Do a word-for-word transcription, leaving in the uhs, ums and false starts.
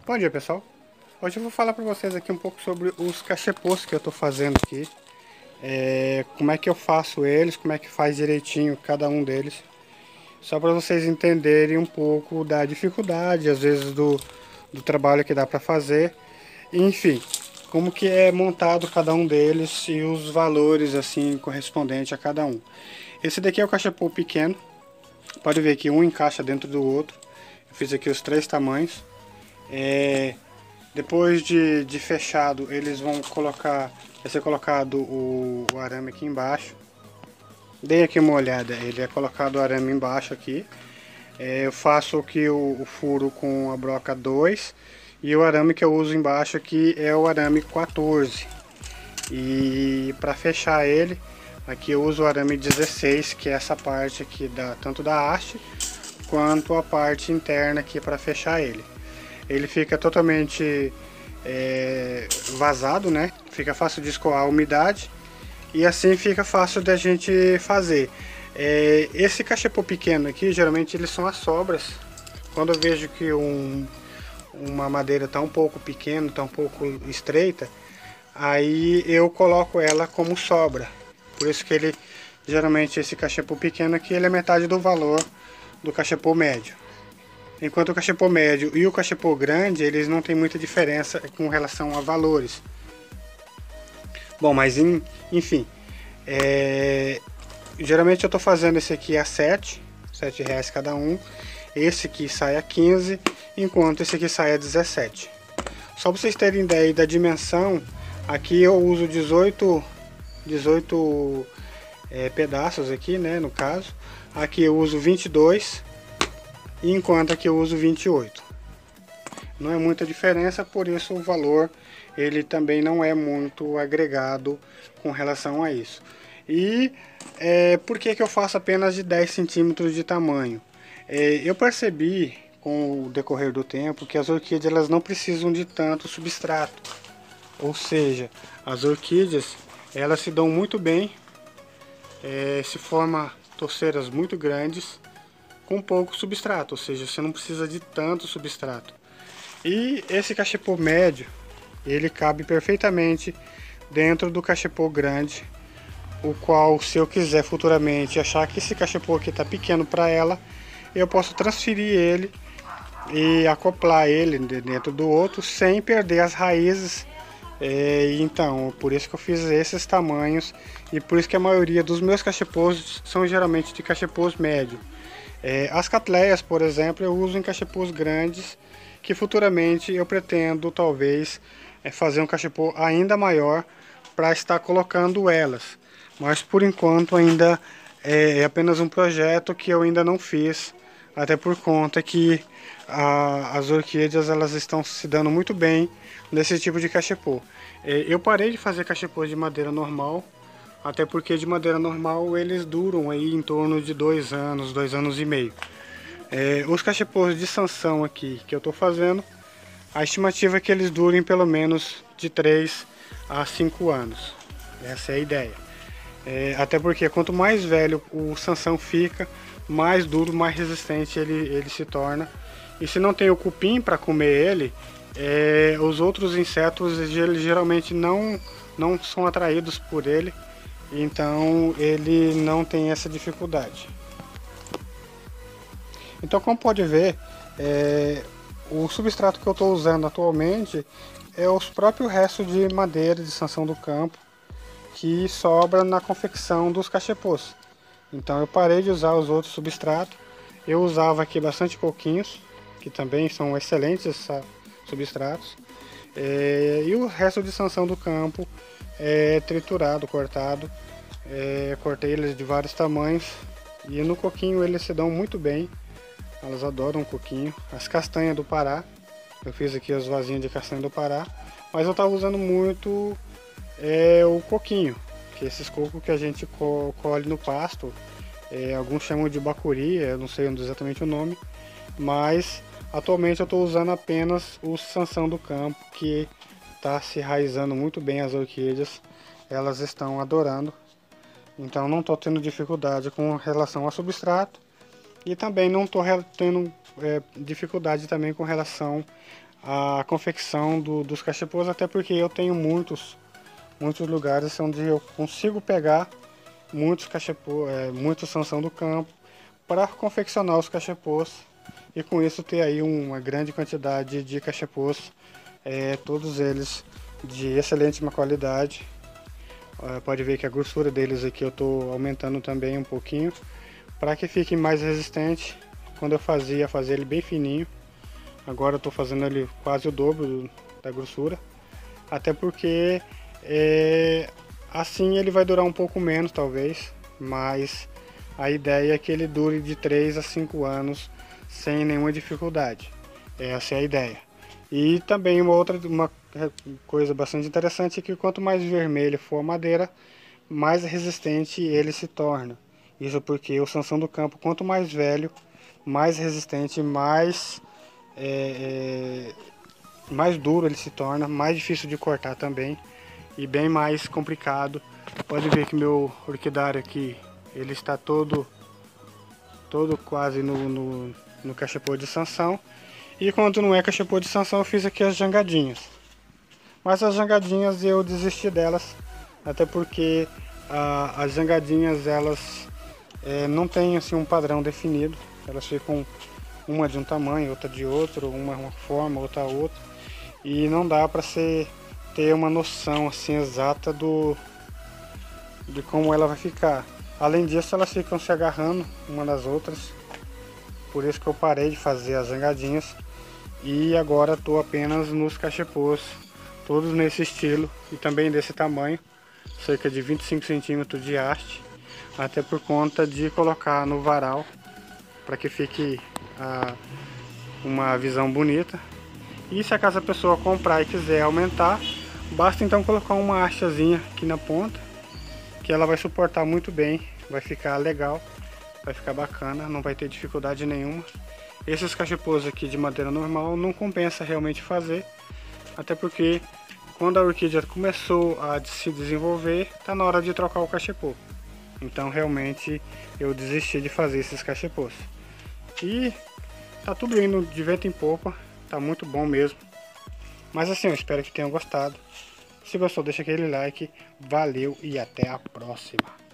Bom dia, pessoal. Hoje eu vou falar para vocês aqui um pouco sobre os cachepôs que eu estou fazendo aqui. É, como é que eu faço eles, como é que faz direitinho cada um deles. Só para vocês entenderem um pouco da dificuldade, às vezes, do, do trabalho que dá para fazer. Enfim, como que é montado cada um deles e os valores assim correspondentes a cada um. Esse daqui é o cachepô pequeno. Pode ver que um encaixa dentro do outro. Eu fiz aqui os três tamanhos. É, depois de, de fechado, eles vão colocar, vai ser colocado o, o arame aqui embaixo. Dei aqui uma olhada, ele é colocado o arame embaixo aqui. É, eu faço aqui o, o furo com a broca dois e o arame que eu uso embaixo aqui é o arame quatorze. E para fechar ele, aqui eu uso o arame dezesseis, que é essa parte aqui da, tanto da haste quanto a parte interna aqui para fechar ele. Ele fica totalmente é, vazado, né? Fica fácil de escoar a umidade e assim fica fácil da gente fazer. É, esse cachepô pequeno aqui, geralmente eles são as sobras. Quando eu vejo que um, uma madeira está um pouco pequena, está um pouco estreita, aí eu coloco ela como sobra. Por isso que ele, geralmente esse cachepô pequeno aqui, ele é metade do valor do cachepô médio. Enquanto o cachepô médio e o cachepô grande, eles não tem muita diferença com relação a valores. Bom, mas em, enfim, é, geralmente eu estou fazendo esse aqui a sete, sete reais cada um. Esse aqui sai a quinze, enquanto esse aqui sai a dezessete. Só para vocês terem ideia da dimensão, aqui eu uso dezoito, dezoito é, pedaços aqui, né, no caso. Aqui eu uso vinte e dois. Enquanto aqui eu uso vinte e oito. Não é muita diferença, por isso o valor ele também não é muito agregado com relação a isso. E é, por que que eu faço apenas de dez centímetros de tamanho? É, eu percebi com o decorrer do tempo que as orquídeas elas não precisam de tanto substrato. Ou seja, as orquídeas elas se dão muito bem, é, se formam torceiras muito grandes com pouco substrato, ou seja, você não precisa de tanto substrato. E esse cachepô médio, ele cabe perfeitamente dentro do cachepô grande, o qual, se eu quiser futuramente achar que esse cachepô aqui está pequeno para ela, eu posso transferir ele e acoplar ele dentro do outro sem perder as raízes. É, então, por isso que eu fiz esses tamanhos e por isso que a maioria dos meus cachepôs são geralmente de cachepôs médio. É, as catleias, por exemplo, eu uso em cachepôs grandes, que futuramente eu pretendo talvez é, fazer um cachepô ainda maior para estar colocando elas. Mas por enquanto ainda é, é apenas um projeto que eu ainda não fiz, até por conta que a, as orquídeas elas estão se dando muito bem nesse tipo de cachepô. É, eu parei de fazer cachepô de madeira normal, até porque de madeira normal eles duram aí em torno de dois anos, dois anos e meio. É, os cachepôs de sanção aqui que eu estou fazendo, a estimativa é que eles durem pelo menos de três a cinco anos. Essa é a ideia. É, até porque quanto mais velho o sanção fica, mais duro, mais resistente ele, ele se torna. E se não tem o cupim para comer ele, é, os outros insetos eles geralmente não, não são atraídos por ele. Então ele não tem essa dificuldade. Então, como pode ver, é, o substrato que eu estou usando atualmente é os próprios restos de madeira de sanção do campo que sobra na confecção dos cachepôs. Então eu parei de usar os outros substratos. Eu usava aqui bastante coquinhos, que também são excelentes esses substratos. É, e o resto de sanção do campo é triturado, cortado. É, cortei eles de vários tamanhos. E no coquinho eles se dão muito bem. Elas adoram o coquinho. As castanhas do Pará. Eu fiz aqui as vasinhas de castanha do Pará. Mas eu estava usando muito é, o coquinho. Que é esses cocos que a gente co colhe no pasto. É, alguns chamam de bacuri, eu não sei exatamente o nome. Mas atualmente eu estou usando apenas o sanção do campo, que está se enraizando muito bem as orquídeas. Elas estão adorando. Então não estou tendo dificuldade com relação ao substrato. E também não estou tendo é, dificuldade também com relação a confecção do, dos cachepôs, até porque eu tenho muitos, muitos lugares onde eu consigo pegar muitos cachepôs, é, muitos Sansão do Campo, para confeccionar os cachepôs e com isso ter aí uma grande quantidade de cachepôs, é, todos eles de excelente qualidade. É, pode ver que a grossura deles aqui eu estou aumentando também um pouquinho, para que fique mais resistente. Quando eu fazia, fazer ele bem fininho, agora eu estou fazendo ele quase o dobro da grossura, até porque é, assim ele vai durar um pouco menos talvez, mas a ideia é que ele dure de três a cinco anos sem nenhuma dificuldade. Essa é a ideia. E também uma outra uma coisa bastante interessante é que quanto mais vermelho for a madeira, mais resistente ele se torna. Isso porque o Sansão do Campo, quanto mais velho, mais resistente, mais, é, é, mais duro ele se torna, mais difícil de cortar também e bem mais complicado. Pode ver que meu orquidário aqui, ele está todo, todo quase no, no, no cachepô de Sansão. E quando não é cachepô de Sansão, eu fiz aqui as jangadinhas. Mas as jangadinhas eu desisti delas, até porque ah, as jangadinhas elas é, não têm assim, um padrão definido. Elas ficam uma de um tamanho, outra de outro, uma uma forma, outra outra. E não dá para ser ter uma noção assim exata do de como ela vai ficar. Além disso, elas ficam se agarrando uma nas outras. Por isso que eu parei de fazer as jangadinhas. E agora estou apenas nos cachepôs, todos nesse estilo e também desse tamanho, cerca de vinte e cinco centímetros de haste, até por conta de colocar no varal, para que fique ah, uma visão bonita. E se acaso a pessoa comprar e quiser aumentar, basta então colocar uma hastezinha aqui na ponta, que ela vai suportar muito bem, vai ficar legal, vai ficar bacana, não vai ter dificuldade nenhuma. Esses cachepôs aqui de madeira normal não compensa realmente fazer, até porque quando a orquídea começou a se desenvolver, está na hora de trocar o cachepô. Então realmente eu desisti de fazer esses cachepôs. E tá tudo indo de vento em popa, tá muito bom mesmo. Mas assim, eu espero que tenham gostado. Se gostou, deixa aquele like, valeu e até a próxima.